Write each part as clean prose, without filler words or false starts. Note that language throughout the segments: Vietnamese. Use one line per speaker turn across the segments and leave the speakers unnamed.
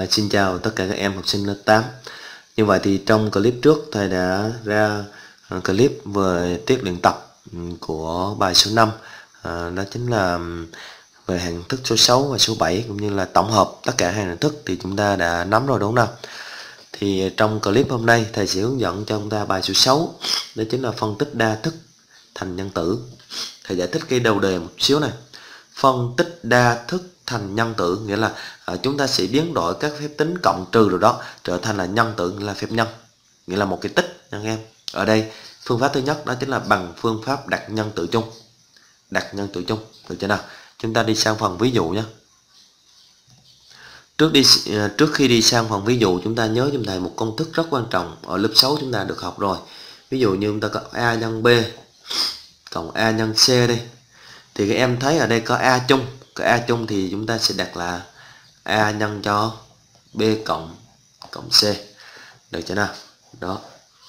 Xin chào tất cả các em học sinh lớp 8. Như vậy thì trong clip trước thầy đã ra clip về tiết luyện tập của bài số 5, đó chính là về hình thức số 6 và số 7 cũng như là tổng hợp tất cả hai hình thức thì chúng ta đã nắm rồi đúng không nào? Thì trong clip hôm nay thầy sẽ hướng dẫn cho chúng ta bài số 6, đó chính là phân tích đa thức thành nhân tử. Thầy giải thích cái đầu đề một xíu này. Phân tích đa thức thành nhân tử nghĩa là chúng ta sẽ biến đổi các phép tính cộng trừ rồi đó trở thành là nhân tử, nghĩa là phép nhân, nghĩa là một cái tích nha các em. Ở đây phương pháp thứ nhất đó chính là bằng phương pháp đặt nhân tử chung. Đặt nhân tử chung được chưa nào? Chúng ta đi sang phần ví dụ nhé. Trước khi đi sang phần ví dụ, chúng ta nhớ giùm thầy một công thức rất quan trọng ở lớp 6 chúng ta được học rồi. Ví dụ như chúng ta có a nhân b cộng a nhân c đây, thì các em thấy ở đây có a chung. Có a chung thì chúng ta sẽ đặt là a nhân cho b cộng c, được chưa nào? Đó.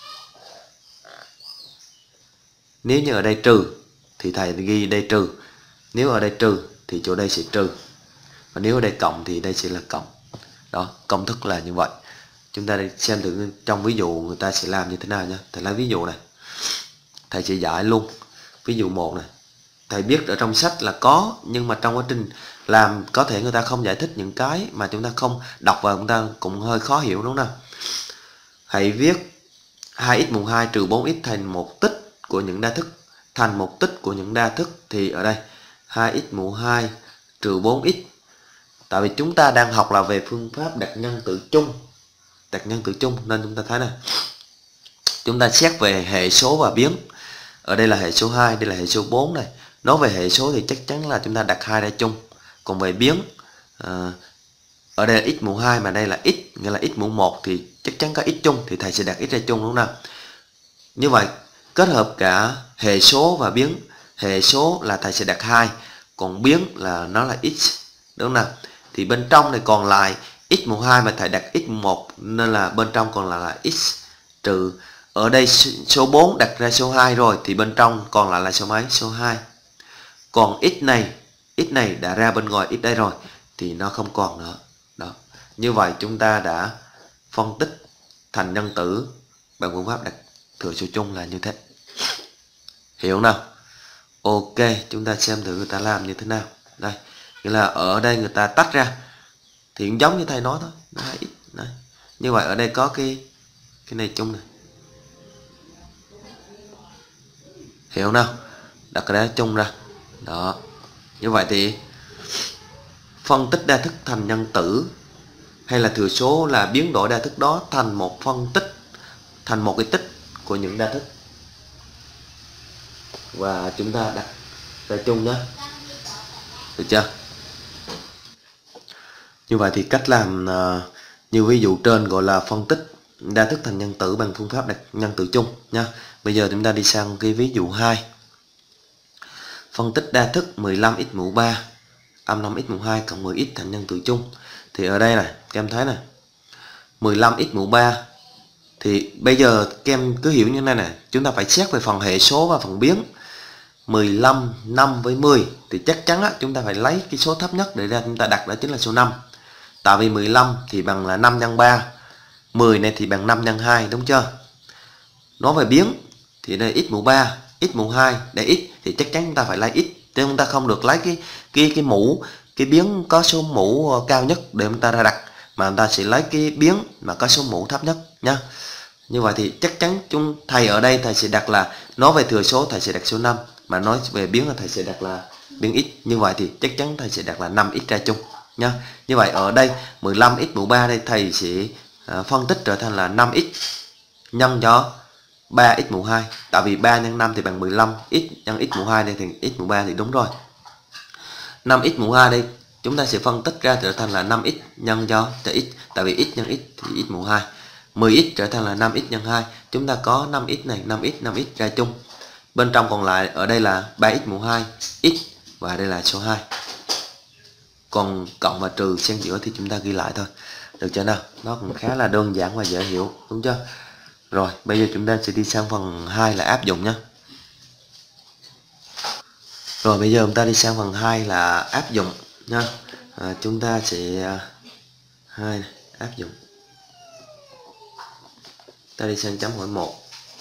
Nếu như ở đây trừ thì thầy ghi đây trừ, nếu ở đây trừ thì chỗ đây sẽ trừ, và nếu ở đây cộng thì đây sẽ là cộng. Đó, công thức là như vậy. Chúng ta đi xem thử trong ví dụ người ta sẽ làm như thế nào nha. Thầy lấy ví dụ này, thầy sẽ giải luôn. Ví dụ 1 này, thầy biết ở trong sách là có, nhưng mà trong quá trình làm có thể người ta không giải thích những cái mà chúng ta không đọc vào, chúng ta cũng hơi khó hiểu đúng không nào? Hãy viết 2x mũ 2 trừ 4x thành một tích của những đa thức. Thành một tích của những đa thức thì ở đây 2x mũ 2 trừ 4x. Tại vì chúng ta đang học là về phương pháp đặt nhân tử chung. Đặt nhân tử chung nên chúng ta thấy này, chúng ta xét về hệ số và biến. Ở đây là hệ số 2, đây là hệ số 4 này. Nói về hệ số thì chắc chắn là chúng ta đặt 2 ra chung. Còn về biến, ở đây là x mũ 2 mà đây là x, nghĩa là x mũ 1 thì chắc chắn có x chung, thì thầy sẽ đặt x ra chung đúng không nào? Như vậy kết hợp cả hệ số và biến. Hệ số là thầy sẽ đặt 2, còn biến là nó là x, đúng không nào? Thì bên trong này còn lại x mũ 2 mà thầy đặt x mũ 1 nên là bên trong còn là x trừ. Ở đây số 4 đặt ra số 2 rồi thì bên trong còn lại là số mấy? Số 2. Còn x này đã ra bên ngoài x đây rồi thì nó không còn nữa. Đó. Như vậy chúng ta đã phân tích thành nhân tử bằng phương pháp đặt thừa số chung là như thế. Hiểu không nào? Ok, chúng ta xem thử người ta làm như thế nào. Đây, nghĩa là ở đây người ta tách ra thì cũng giống như thầy nói thôi, nó là x. Đấy. Như vậy ở đây có cái này chung này. Hiểu không nào? Đặt cái đó chung ra. Đó. Như vậy thì phân tích đa thức thành nhân tử hay là thừa số là biến đổi đa thức đó thành một phân tích, thành một cái tích của những đa thức. Và chúng ta đặt ra chung nhé. Được chưa? Như vậy thì cách làm như ví dụ trên gọi là phân tích đa thức thành nhân tử bằng phương pháp đặt nhân tử chung nha. Bây giờ chúng ta đi sang cái ví dụ 2. Phân tích đa thức 15x mũ 3 âm 5x mũ 2 cộng 10x thành nhân tử chung. Thì ở đây này, các em thấy này, 15x mũ 3 thì bây giờ các em cứ hiểu như thế này này, chúng ta phải xét về phần hệ số và phần biến. 15, 5 với 10 thì chắc chắn á, chúng ta phải lấy cái số thấp nhất để ra chúng ta đặt, đó chính là số 5. Tại vì 15 thì bằng là 5 nhân 3, 10 này thì bằng 5 nhân 2, đúng chưa? Nói về biến thì đây x mũ 3, x mũ 2 để x thì chắc chắn chúng ta phải lấy x, chứ chúng ta không được lấy cái mũ, cái biến có số mũ cao nhất để chúng ta ra đặt, mà chúng ta sẽ lấy cái biến mà có số mũ thấp nhất nha. Như vậy thì chắc chắn thầy ở đây thầy sẽ đặt là, nói về thừa số thầy sẽ đặt số 5, mà nói về biến là thầy sẽ đặt là biến x. Như vậy thì chắc chắn thầy sẽ đặt là 5x ra chung nha. Như vậy ở đây 15x mũ 3 đây thầy sẽ phân tích trở thành là 5x nhân cho 3x mũ 2. Tại vì 3 nhân 5 thì bằng 15, x nhân x mũ 2 đây thì x mũ 3 thì đúng rồi. 5x mũ 2 đây chúng ta sẽ phân tích ra trở thành là 5x nhân cho x, tại vì x nhân x thì x mũ 2. 10x trở thành là 5x nhân 2. Chúng ta có 5x này, 5x ra chung. Bên trong còn lại ở đây là 3x mũ 2 x, và đây là số 2. Còn cộng và trừ xen giữa thì chúng ta ghi lại thôi. Được chưa nào? Nó cũng khá là đơn giản và dễ hiểu, đúng chưa? Rồi, bây giờ chúng ta sẽ đi sang phần 2 là áp dụng nhé. Rồi, bây giờ chúng ta đi sang phần 2 là áp dụng nha. Chúng ta sẽ áp dụng. Ta đi sang chấm hỏi 1.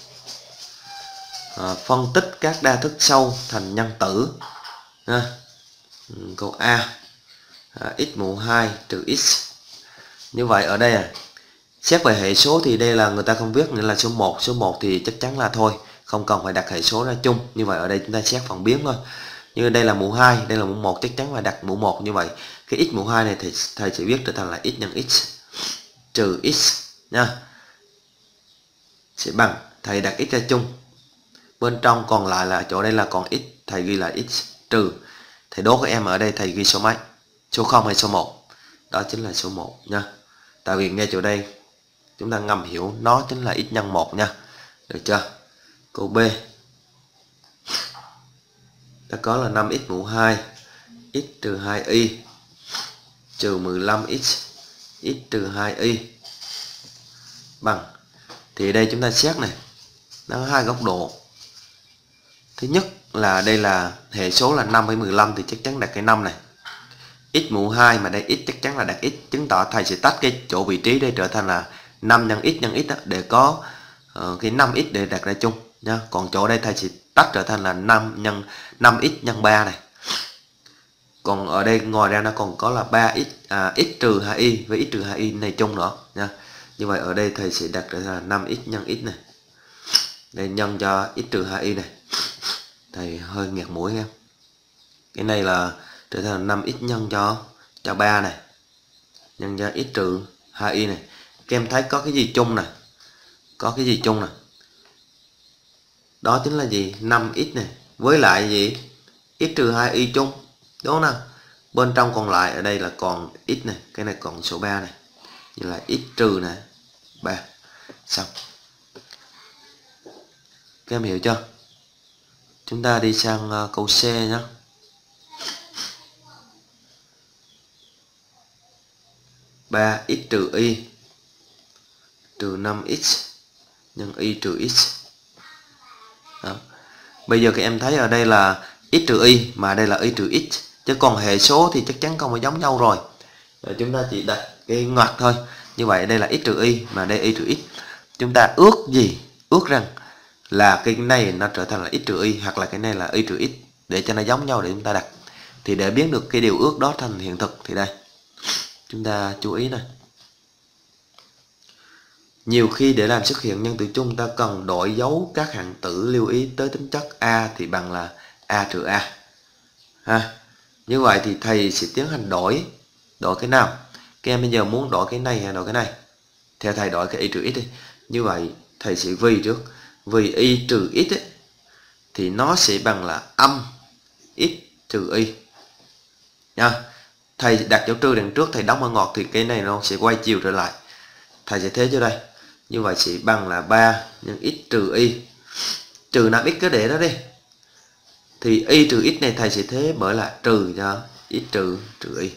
Phân tích các đa thức sau thành nhân tử. Câu A, x mũ 2 trừ x. Như vậy ở đây xét về hệ số thì đây là người ta không viết, nghĩa là số 1. Số 1 thì chắc chắn là thôi, không cần phải đặt hệ số ra chung. Như vậy ở đây chúng ta xét phần biến thôi. Như đây là mũ 2, đây là mũ 1, chắc chắn phải đặt mũ 1. Như vậy cái x mũ 2 này thì thầy sẽ viết trở thành là x nhân x trừ x nha. Sẽ bằng, thầy đặt x ra chung. Bên trong còn lại là chỗ đây là còn x, thầy ghi là x trừ. Thầy đố các em ở đây thầy ghi số mấy? Số 0 hay số 1? Đó chính là số 1 nha. Tại vì ngay chỗ đây chúng ta ngầm hiểu nó chính là x nhân 1 nha. Được chưa? Câu B, ta có là 5x mũ 2 x trừ 2y trừ 15x x trừ 2y bằng. Thì đây chúng ta xét này, nó có hai góc độ. Thứ nhất là đây là hệ số là 5 hay 15 thì chắc chắn đặt cái 5 này. X mũ 2 mà đây x chắc chắn là đặt x, chứng tỏ thầy sẽ tách cái chỗ vị trí đây trở thành là 5 nhân x đó, để có cái 5x để đặt ra chung nha. Còn chỗ đây thầy sẽ tách trở thành là 5x nhân 3 này. Còn ở đây ngoài ra nó còn có là 3x x trừ 2y với x trừ 2y này chung nữa nha. Như vậy ở đây thầy sẽ đặt trở thành là 5x nhân x này. Đây nhân cho x trừ 2y này. Thầy hơi nghẹt mũi em. Cái này là trở thành 5x nhân cho 3 này. Nhân cho x trừ 2y này. Các em thấy có cái gì chung nè? Có cái gì chung nè? Đó chính là gì? 5x này. Với lại gì? X trừ 2y chung. Đúng không nào? Bên trong còn lại ở đây là còn x này. Cái này còn số 3 này. Như là x trừ này 3. Xong. Các em hiểu chưa? Chúng ta đi sang câu C nhé. Ba x trừ y trừ 5x nhân y trừ x. Đó. Bây giờ các em thấy ở đây là x trừ y mà đây là y trừ x. Chứ còn hệ số thì chắc chắn không phải giống nhau rồi. Chúng ta chỉ đặt cái ngoặc thôi. Như vậy đây là x trừ y mà đây y trừ x. Chúng ta ước gì? Ước rằng là cái này nó trở thành là x trừ y hoặc là cái này là y trừ x để cho nó giống nhau để chúng ta đặt. Thì để biến được cái điều ước đó thành hiện thực thì đây. Chúng ta chú ý này. Nhiều khi để làm xuất hiện nhân tử chung ta cần đổi dấu các hạng tử, lưu ý tới tính chất A thì bằng là A trừ A. Như vậy thì thầy sẽ tiến hành đổi cái nào? Các em bây giờ muốn đổi cái này hay đổi cái này? Theo thầy đổi cái y trừ x đi. Như vậy thầy sẽ vì trước. Vì y trừ x ấy, thì nó sẽ bằng là âm x trừ y nha. Thầy đặt dấu trừ đằng trước, thầy đóng ở ngoặc thì cái này nó sẽ quay chiều trở lại. Thầy sẽ thế cho đây. Như vậy sẽ bằng là 3 nhân x trừ y. Trừ 5x cứ để đó đi. Thì y trừ x này thầy sẽ thế bởi là trừ cho x trừ y.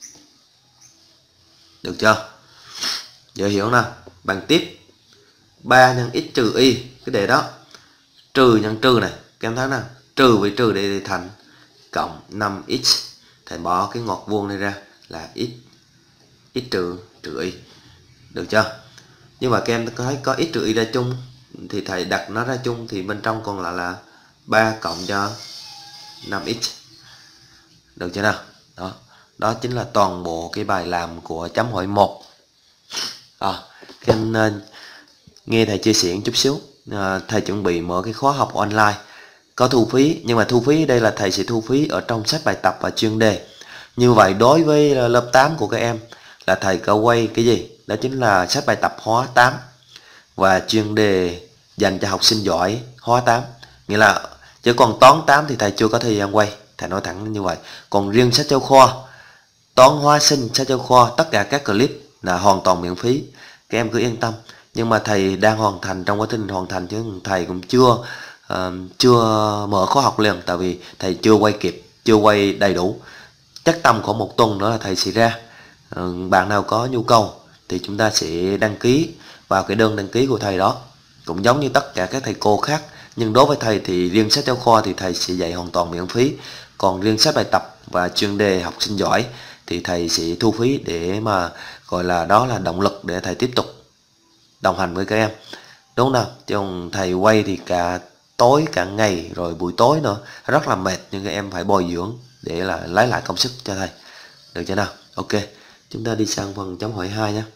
Được chưa? Giờ hiểu nào? Bằng tiếp 3 nhân x trừ y, cái để đó. Trừ nhân trừ này, các em thấy nào? Trừ với trừ để thành cộng 5x. Thầy bỏ cái ngoặc vuông này ra là x trừ y. Được chưa? Nhưng mà các em thấy có x trừ y ra chung thì thầy đặt nó ra chung thì bên trong còn lại là 3 cộng cho 5x. Được chưa nào? Đó. Đó chính là toàn bộ cái bài làm của chấm hỏi 1. Các em nghe thầy chia sẻ một chút xíu. Thầy chuẩn bị mở cái khóa học online có thu phí, nhưng mà thu phí đây là thầy sẽ thu phí ở trong sách bài tập và chuyên đề. Như vậy đối với lớp 8 của các em là thầy có quay cái gì? Đó chính là sách bài tập hóa 8 và chuyên đề dành cho học sinh giỏi hóa 8. Nghĩa là chứ còn toán 8 thì thầy chưa có thời gian quay, thầy nói thẳng như vậy. Còn riêng sách giáo khoa toán hóa sinh, sách giáo khoa, tất cả các clip là hoàn toàn miễn phí, các em cứ yên tâm. Nhưng mà thầy đang hoàn thành, trong quá trình hoàn thành chứ thầy cũng chưa mở khóa học liền, tại vì thầy chưa quay kịp, chưa quay đầy đủ. Chắc tầm khoảng 1 tuần nữa là thầy sẽ ra. Bạn nào có nhu cầu thì chúng ta sẽ đăng ký vào cái đơn đăng ký của thầy đó, cũng giống như tất cả các thầy cô khác. Nhưng đối với thầy thì riêng sách giáo khoa thì thầy sẽ dạy hoàn toàn miễn phí. Còn riêng sách bài tập và chuyên đề học sinh giỏi thì thầy sẽ thu phí để mà gọi là đó là động lực để thầy tiếp tục đồng hành với các em, đúng không nào? Chứ không thầy quay thì cả tối cả ngày rồi buổi tối nữa rất là mệt, nhưng các em phải bồi dưỡng để là lấy lại công sức cho thầy, được chưa nào? Ok, chúng ta đi sang phần chấm hỏi 2 nhé.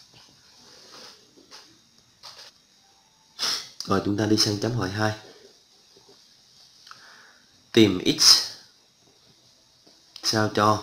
Rồi chúng ta đi sang chấm hỏi 2. Tìm x sao cho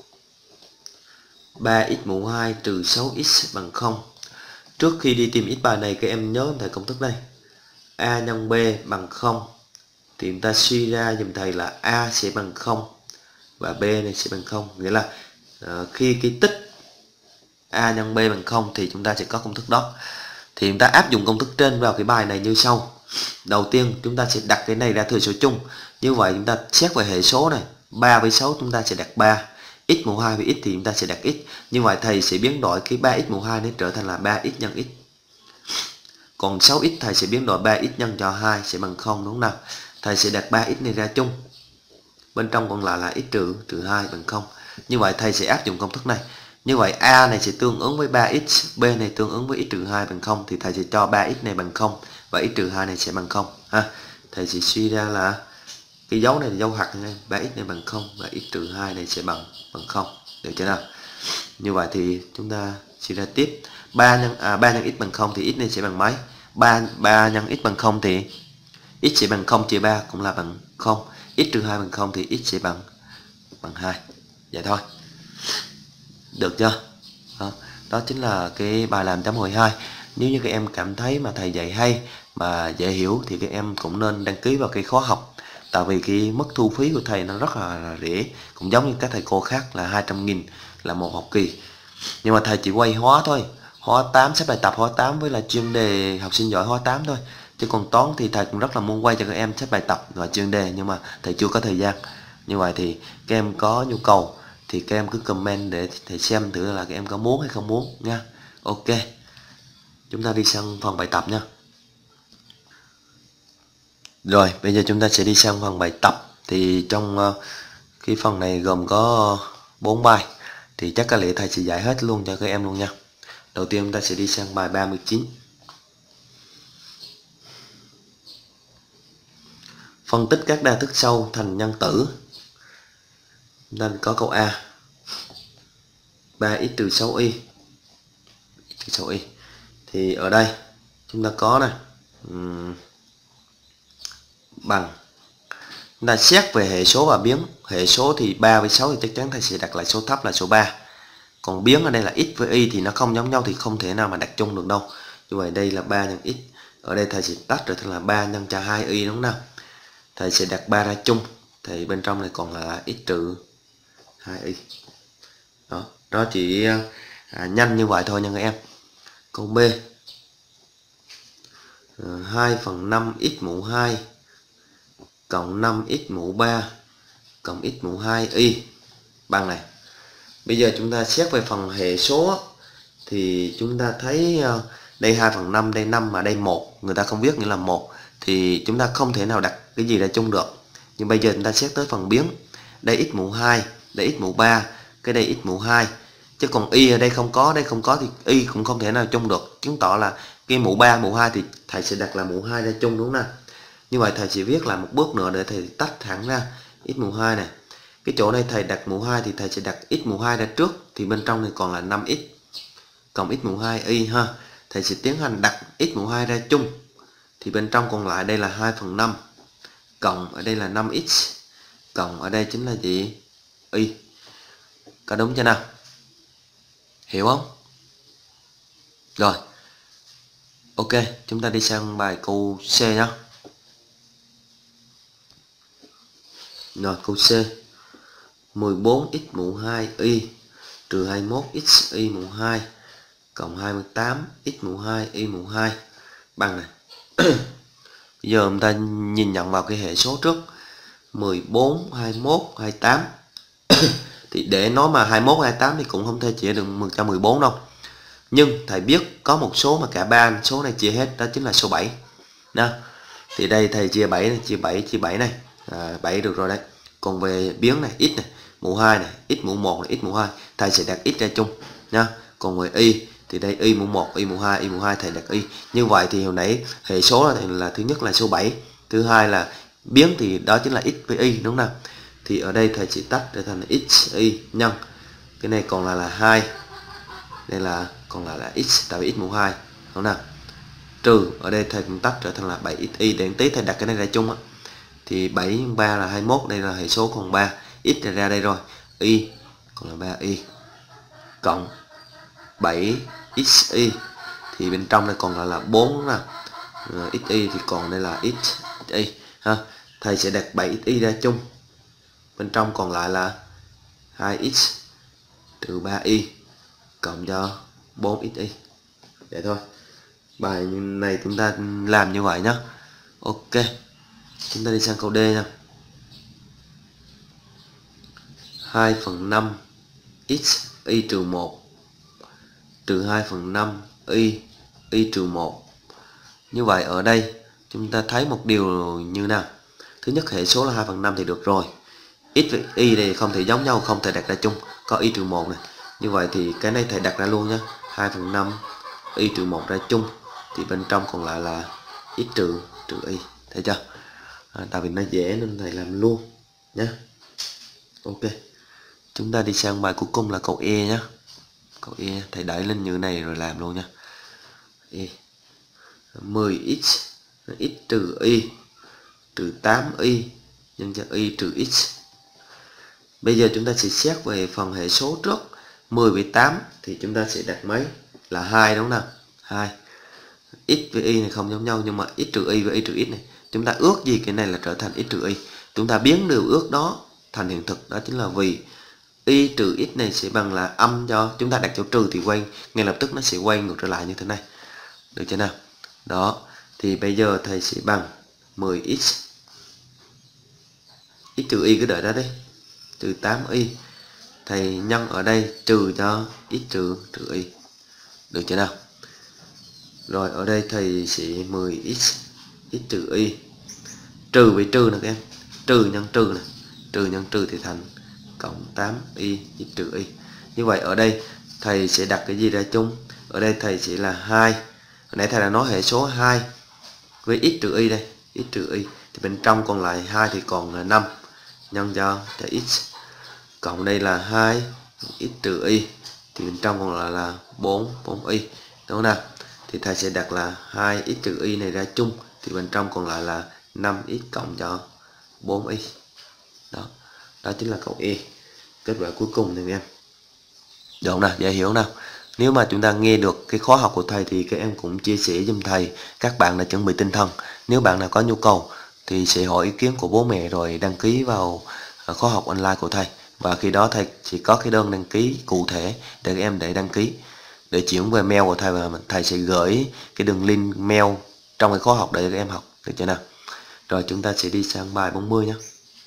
3x mũ 2 trừ 6x bằng 0. Trước khi đi tìm x bài này các em nhớ thầy công thức đây. A nhân B bằng 0 thì chúng ta suy ra dùm thầy là A sẽ bằng 0 và B này sẽ bằng 0. Nghĩa là khi cái tích A nhân B bằng 0 thì chúng ta sẽ có công thức đó. Thì chúng ta áp dụng công thức trên vào cái bài này như sau. Đầu tiên chúng ta sẽ đặt cái này ra thừa số chung. Như vậy chúng ta xét về hệ số này, 3 với 6 chúng ta sẽ đặt 3. X mũ 2 với x thì chúng ta sẽ đặt x. Như vậy thầy sẽ biến đổi cái 3x mũ 2 này trở thành là 3x nhân x. Còn 6x thầy sẽ biến đổi 3x nhân cho 2 sẽ bằng 0, đúng không nào? Thầy sẽ đặt 3x này ra chung. Bên trong còn lại là x trừ 2 bằng 0. Như vậy thầy sẽ áp dụng công thức này. Như vậy A này sẽ tương ứng với 3x, B này tương ứng với x trừ 2 bằng 0 thì thầy sẽ cho 3x này bằng 0 và x trừ 2 này sẽ bằng 0 ha. Thầy sẽ suy ra là cái dấu này là dấu hạt này, 3x này bằng 0 và x trừ 2 này sẽ bằng 0, được chưa nào? Như vậy thì chúng ta suy ra tiếp 3 nhân x bằng 0 thì x này sẽ bằng mấy? 3 nhân x bằng 0 thì x sẽ bằng 0 chia 3 cũng là bằng 0. X trừ 2 bằng 0 thì x sẽ bằng 2. Vậy thôi. Được chưa? Đó chính là cái bài làm chấm hỏi 2. Nếu như các em cảm thấy mà thầy dạy hay mà dễ hiểu thì các em cũng nên đăng ký vào cái khóa học. Tại vì cái mức thu phí của thầy nó rất là rẻ, cũng giống như các thầy cô khác là 200.000 là một học kỳ. Nhưng mà thầy chỉ quay hóa thôi, hóa 8, xếp bài tập hóa 8 với là chuyên đề học sinh giỏi hóa 8 thôi. Chứ còn toán thì thầy cũng rất là muốn quay cho các em xếp bài tập và chuyên đề, nhưng mà thầy chưa có thời gian. Như vậy thì các em có nhu cầu thì các em cứ comment để thầy xem thử là các em có muốn hay không muốn nha. Ok, chúng ta đi sang phần bài tập nha. Rồi bây giờ chúng ta sẽ đi sang phần bài tập. Thì trong cái phần này gồm có 4 bài thì chắc có lẽ thầy sẽ giải hết luôn cho các em luôn nha. Đầu tiên chúng ta sẽ đi sang bài 39. Phân tích các đa thức sau thành nhân tử. Nên có câu A 3x trừ 6y thì ở đây chúng ta có này bằng, chúng ta xét về hệ số và biến. Hệ số thì 3 với 6 thì chắc chắn thầy sẽ đặt lại số thấp là số 3. Còn biến ở đây là x với y thì nó không giống nhau thì không thể nào mà đặt chung được đâu. Như vậy đây là 3 nhân x. Ở đây thầy sẽ tách trở thành là 3 nhân cho 2y, đúng không nào? Thầy sẽ đặt 3 ra chung thì bên trong này còn là x trừ 2y. Đó chỉ nhanh như vậy thôi nha các em. Câu B 2/5 x mũ 2 cộng 5x mũ 3 cộng x mũ 2y bằng này. Bây giờ chúng ta xét về phần hệ số thì chúng ta thấy đây 2/5, đây 5 mà đây 1, người ta không viết nghĩa là 1 thì chúng ta không thể nào đặt cái gì ra chung được. Nhưng bây giờ chúng ta xét tới phần biến. Đây x mũ 2, đây x mũ 3, cái đây x mũ 2. Chứ còn y ở đây không có, đây không có thì y cũng không thể nào chung được. Chứng tỏ là cái mũ 3, mũ 2 thì thầy sẽ đặt là mũ 2 ra chung, đúng không nào? Như vậy thầy sẽ viết lại một bước nữa để thầy tách thẳng ra x mũ 2 này. Cái chỗ này thầy đặt mũ 2 thì thầy sẽ đặt x mũ 2 ra trước thì bên trong này còn là 5x cộng x mũ 2y ha. Thầy sẽ tiến hành đặt x mũ 2 ra chung thì bên trong còn lại đây là 2/5 cộng ở đây là 5x cộng ở đây chính là gì? Y. Có đúng chưa nào? Hiểu không? Rồi. Ok, chúng ta đi sang bài câu C nhé. Rồi câu C 14x mũ 2y trừ 21x y mũ 2 cộng 28x mũ 2 y mũ 2 bằng này. Bây giờ chúng ta nhìn nhận vào cái hệ số trước. 14, 21, 28 thì để nói mà 21, 28 thì cũng không thể chia được 114 đâu. Nhưng thầy biết có một số mà cả ba số này chia hết, đó chính là số 7 đó. Thì đây thầy chia 7 này, chia 7 này 7 được rồi đấy. Còn về biến này, x này, mũ 2 này, x mũ 1 này, x mũ 2, thầy sẽ đặt x ra chung nha. Còn với y thì đây y mũ 1, y mũ 2, y mũ 2 thầy đặt y. Như vậy thì hồi nãy hệ số là thứ nhất là số 7, thứ hai là biến thì đó chính là x với y, đúng không nào? Thì ở đây thầy chỉ tách trở thành x y nhân cái này còn là 2, đây là còn là x, tại vì x mũ 2, đúng nào? Trừ ở đây thầy cũng tách trở thành là 7xy, để tí thầy đặt cái này ra chung á. Thì 7 x 3 là 21, đây là hệ số còn 3, x ra đây rồi, y còn là 3y cộng 7xy thì bên trong đây còn là 4, đúng nào? Xy thì còn đây là xy ha. Thầy sẽ đặt 7xy ra chung, bên trong còn lại là 2x trừ 3y cộng cho 4xy. Vậy thôi. Bài này chúng ta làm như vậy nhé. Ok, chúng ta đi sang câu D nha. 2/5 x y trừ 1 trừ 2/5 y trừ 1. Như vậy ở đây chúng ta thấy một điều như nào? Thứ nhất, hệ số là 2/5 thì được rồi. X với y này không thể giống nhau, không thể đặt ra chung, có y trừ 1 này. Như vậy thì cái này thầy đặt ra luôn nhé. 2/5 y trừ 1 ra chung thì bên trong còn lại là x trừ y, thấy chưa? Tại vì nó dễ nên thầy làm luôn nhé. Ok, chúng ta đi sang bài cuối cùng là câu E nhé. Câu E thầy đẩy lên như này rồi làm luôn nha. E 10x x trừ y trừ 8y nhân cho y trừ x. Bây giờ chúng ta sẽ xét về phần hệ số trước. 10 với 8 thì chúng ta sẽ đặt mấy? Là 2, đúng không nào? 2. X với y này không giống nhau, nhưng mà x trừ y với y trừ x này, chúng ta ước gì cái này là trở thành x trừ y. Chúng ta biến điều ước đó thành hiện thực, đó chính là vì y trừ x này sẽ bằng là âm, cho chúng ta đặt chỗ trừ thì quay ngay lập tức nó sẽ quay ngược trở lại như thế này, được chưa nào? Đó, thì bây giờ thầy sẽ bằng 10x x trừ y, cứ đợi đó đi, trừ 8y, thầy nhân ở đây trừ cho x trừ y, được chưa nào? Rồi ở đây thầy sẽ 10x x trừ y trừ với trừ nè các em, trừ nhân trừ thì thành cộng 8y x trừ y. Như vậy ở đây thầy sẽ đặt cái gì ra chung? Ở đây thầy sẽ là 2. Hồi nãy thầy đã nói hệ số 2 với x trừ y đây, x trừ y thì bên trong còn lại 2 thì còn là 5 nhân cho x, cộng đây là 2 x trừ y thì bên trong còn lại là 4y, đúng không nào? Thì thầy sẽ đặt là 2x trừ y này ra chung thì bên trong còn lại là 5x cộng cho 4y. Đó, đó chính là câu E. Kết quả cuối cùng thì em được không nào? Dễ hiểu không nào? Nếu mà chúng ta nghe được cái khóa học của thầy thì các em cũng chia sẻ giùm thầy, các bạn đã chuẩn bị tinh thần. Nếu bạn nào có nhu cầu thì sẽ hỏi ý kiến của bố mẹ rồi đăng ký vào khóa học online của thầy. Và khi đó thầy chỉ có cái đơn đăng ký cụ thể để các em để đăng ký, để chuyển về mail của thầy, và thầy sẽ gửi cái đường link mail trong cái khóa học để các em học, được chưa nào? Rồi chúng ta sẽ đi sang bài 40 nhé.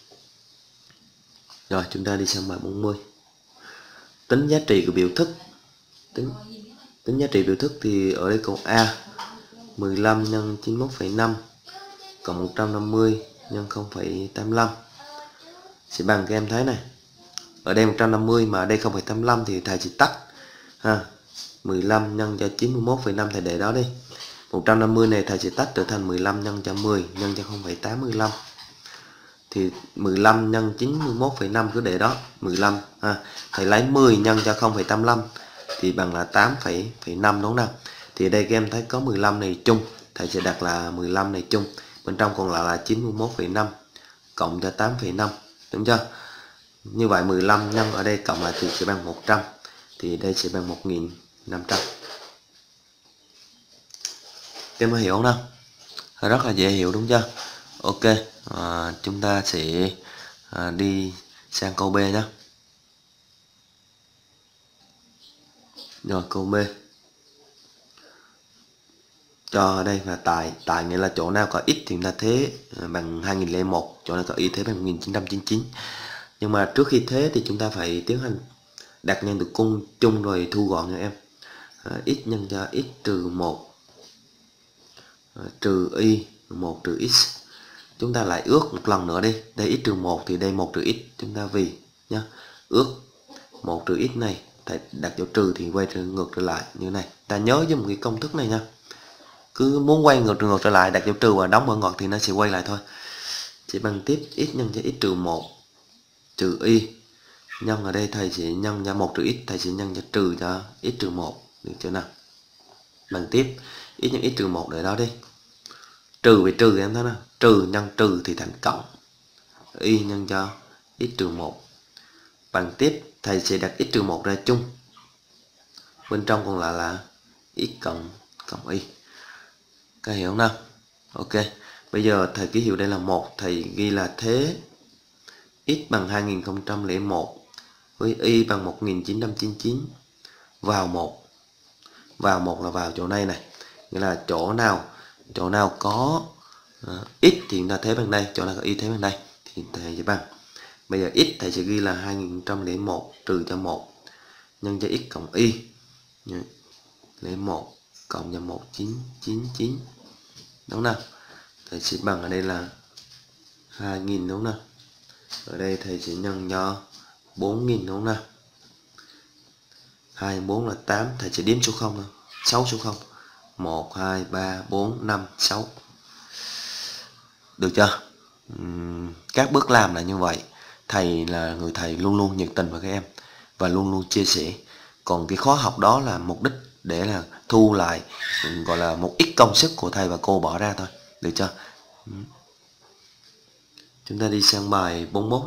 Rồi chúng ta đi sang bài 40. Tính giá trị của biểu thức. Tính giá trị biểu thức thì ở đây câu A 15 nhân 91,5 cộng 150 nhân 0,85 sẽ bằng, các em thấy này. Ở đây 150 mà ở đây 0,85 thì thầy chỉ tách ha. 15 nhân cho 91,5 thầy để đó đi. 150 này thầy sẽ tách trở thành 15 nhân cho 10 nhân cho 0,85. Thì 15 nhân 91,5 cứ để đó 15 ha. Thầy lấy 10 nhân cho 0,85 thì bằng là 8,5, đúng không nào? Thì ở đây các em thấy có 15 này chung, thầy sẽ đặt là 15 này chung, bên trong còn lại là 91,5 cộng cho 8,5, đúng chưa? Như vậy 15 nhân ở đây cộng lại thì sẽ bằng 100, thì đây sẽ bằng 1500. Các em hiểu không nào? Rất là dễ hiểu, đúng chưa? Ok, chúng ta sẽ đi sang câu B nhé. Rồi câu B cho ở đây là tại nghĩa là chỗ nào có x thì chúng ta thế bằng 2001, chỗ nào có y thế bằng 1999. Nhưng mà trước khi thế thì chúng ta phải tiến hành đặt ngang từ cung chung rồi thu gọn nha em. X nhân cho x trừ 1 trừ y 1 trừ x. Chúng ta lại ước một lần nữa đi. Đây x trừ 1 thì đây 1 trừ x, chúng ta vì nhá. Ước 1 trừ x này thầy đặt dấu trừ thì quay ngược trở lại như này. Ta nhớ với một cái công thức này nha, cứ muốn quay ngược trở lại đặt dấu trừ và đóng mở ngoặc thì nó sẽ quay lại thôi. Chỉ bằng tiếp x nhân cho x trừ 1 trừ y, nhân ở đây thầy sẽ nhân cho 1 trừ x, thầy sẽ nhân cho trừ cho x trừ 1, được chưa nào? Bằng tiếp x nhân x trừ 1 để đó đi, trừ với trừ em thấy nào, trừ nhân trừ thì thành cộng, y nhân cho x trừ 1. Bằng tiếp thầy sẽ đặt x trừ 1 ra chung, bên trong còn lại là x cộng y. Các hiểu không nào? Ok, bây giờ thầy ký hiệu đây là 1, thầy ghi là thế x bằng 2001 với y bằng 1999 vào 1. Vào 1 là vào chỗ này này, nghĩa là chỗ nào có x thì chúng ta thế bằng đây, chỗ nào có y thế bằng đây thì thầy sẽ bằng. Bây giờ x thầy sẽ ghi là 2001 trừ cho 1 nhân cho x cộng y, lấy 1 cộng cho 1999, đúng nào? Thầy sẽ bằng ở đây là 2000, đúng nào? Ở đây thầy sẽ nhân cho 4000, đúng nào? 2 4 là 8, thầy sẽ đếm số 0 thôi, 6 số 0, 1 2 3 4 5 6. Được chưa? Các bước làm là như vậy. Thầy là người thầy luôn luôn nhiệt tình với các em và luôn luôn chia sẻ. Còn cái khóa học đó là mục đích để là thu lại gọi là một ít công sức của thầy và cô bỏ ra thôi, được chưa? Chúng ta đi sang bài 41.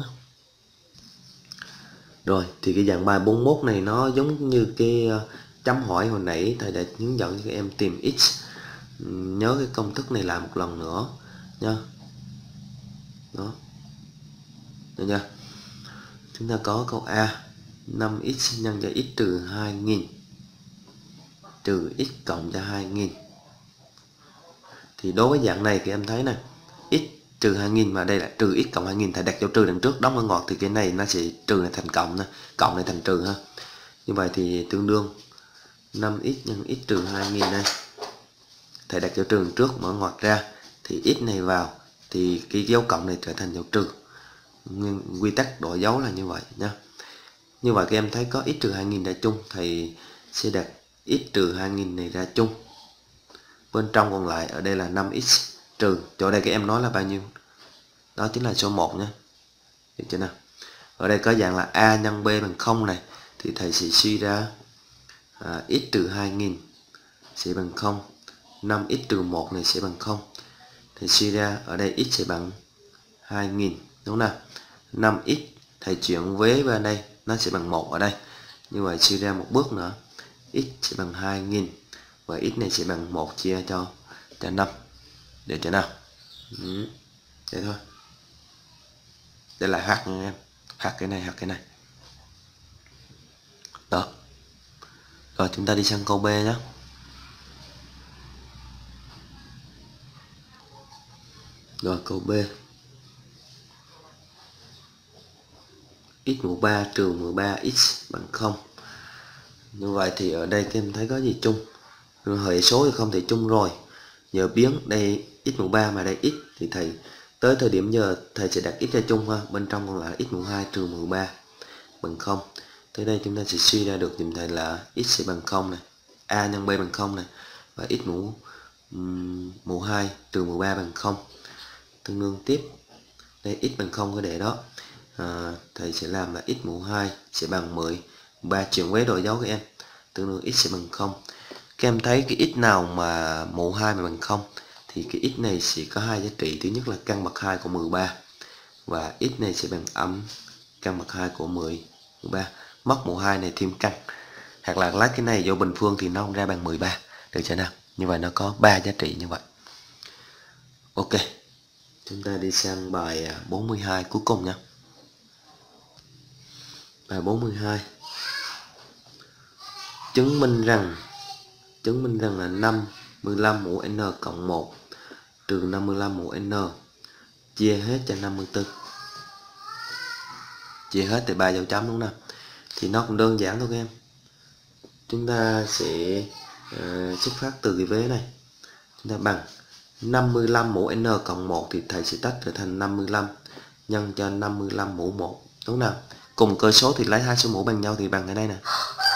Rồi thì cái dạng bài 41 này nó giống như cái chấm hỏi hồi nãy thầy đã hướng dẫn cho các em tìm x. Nhớ cái công thức này lại một lần nữa nha. Đó, được chưa? Chúng ta có câu A 5x nhân cho x trừ 2000 trừ x cộng cho 2000. Thì đối với dạng này thì em thấy nè, x trừ 2000 mà đây là trừ x cộng 2000, thầy đặt dấu trừ đằng trước đóng ở ngoặc thì cái này nó sẽ trừ này thành cộng, cộng này thành trừ ha. Như vậy thì tương đương 5x nhân x trừ 2000 đây. Thầy đặt dấu trừ đằng trước mở ngoặc ra thì x này vào thì cái dấu cộng này trở thành dấu trừ. Quy tắc đổi dấu là như vậy nha. Như vậy các em thấy có x trừ 2000 ra chung, thầy sẽ đặt x trừ 2000 này ra chung. Bên trong còn lại ở đây là 5x trừ, chỗ đây các em nói là bao nhiêu? Đó chính là số 1 nhé. Được chưa nào? Ở đây có dạng là a nhân b bằng 0 này thì thầy sẽ suy ra x trừ 2000 sẽ bằng 0, 5x trừ 1 này sẽ bằng 0. Thầy suy ra ở đây x sẽ bằng 2000, đúng nào? 5x thầy chuyển vế bên đây nó sẽ bằng 1 ở đây. Như vậy suy ra một bước nữa, x sẽ bằng 2000 và x này sẽ bằng 1 chia cho 5. Được chưa nào? Thế thôi. Đây là h nha em. H cái này. Đó. Rồi chúng ta đi sang câu B nhé. Rồi câu B. x mũ 3 trừ 13x bằng 0. Như vậy thì ở đây các em thấy có gì chung? Hệ số thì không thể chung rồi. Giờ biến đây x mũ 3 mà đây x thì thầy tới thời điểm giờ thầy sẽ đặt x ra chung ha. Bên trong còn lại x mũ 2 trừ mũ 3 bằng 0. Tới đây chúng ta sẽ suy ra được dùm thầy là x sẽ bằng 0 này, a nhân b bằng 0 này, và x mũ 2 trừ mũ 3 bằng 0. Tương đương tiếp đây x bằng 0 cái để đó. Thầy sẽ làm là x mũ 2 sẽ bằng 10, 3 chuyển với đổi dấu các em, tương đương x sẽ bằng 0. Các em thấy cái x nào mà mũ 2 mà bằng 0 thì cái x này sẽ có hai giá trị. Thứ nhất là căn bậc 2 của 13 và x này sẽ bằng âm căn bậc 2 của 13. Mất mũ 2 này thêm căn, hoặc là lấy cái này vô bình phương thì nó không ra bằng 13, được chưa nào? Như vậy nó có 3 giá trị như vậy. Ok, chúng ta đi sang bài 42 cuối cùng nha. Bài 42. Chứng minh rằng là 55 mũ n cộng 1 trừ 55 mũ n chia hết cho 54. Chia hết từ 3 dấu chấm, đúng không? Thì nó cũng đơn giản thôi các em. Chúng ta sẽ xuất phát từ cái vế này. Chúng ta bằng 55 mũ n cộng 1 thì thầy sẽ tách trở thành 55 nhân cho 55 mũ 1, đúng không nào? Cùng cơ số thì lấy hai số mũ bằng nhau thì bằng cái đây nè.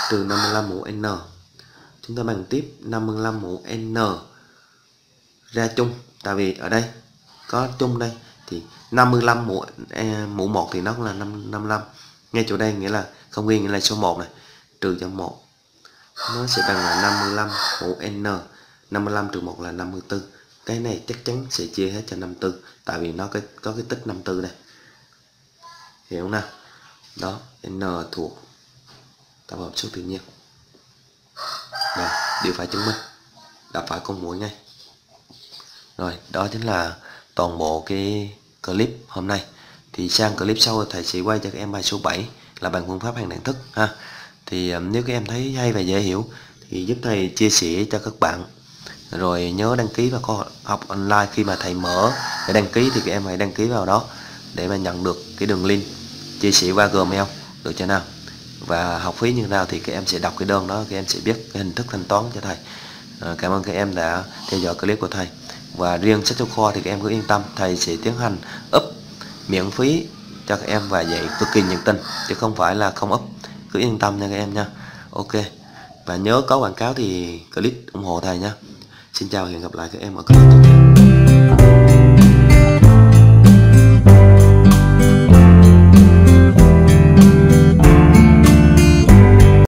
trừ 55 mũ n. Chúng ta bằng tiếp 55 mũ n ra chung, tại vì ở đây có chung đây thì 55 mũ 1 thì nó cũng là 55. Ngay chỗ đây nghĩa là không ghi nghĩa là số 1 này, trừ cho 1 nó sẽ bằng là 55 mũ n. 55 trừ 1 là 54. Cái này chắc chắn sẽ chia hết cho 54, tại vì nó có cái tích 54 đây, hiểu không nào? Đó, n thuộc tập hợp số tự nhiên. Đây, điều phải chứng minh, đọc phải con muỗi ngay. Rồi, đó chính là toàn bộ cái clip hôm nay. Thì sang clip sau thầy sẽ quay cho các em bài số 7 là bằng phương pháp hàng đẳng thức ha. Thì nếu các em thấy hay và dễ hiểu thì giúp thầy chia sẻ cho các bạn. Rồi nhớ đăng ký vào khóa học online, khi mà thầy mở để đăng ký thì các em hãy đăng ký vào đó để mà nhận được cái đường link chia sẻ qua Gmail, được chưa nào? Và học phí như thế nào thì các em sẽ đọc cái đơn đó, các em sẽ biết cái hình thức thanh toán cho thầy. Cảm ơn các em đã theo dõi clip của thầy. Và riêng sách giáo khoa thì các em cứ yên tâm, thầy sẽ tiến hành up miễn phí cho các em và dạy cực kỳ nhiệt tình, chứ không phải là không up, cứ yên tâm nha các em nha. Ok, và nhớ có quảng cáo thì click ủng hộ thầy nha. Xin chào và hẹn gặp lại các em ở clip tiếp theo.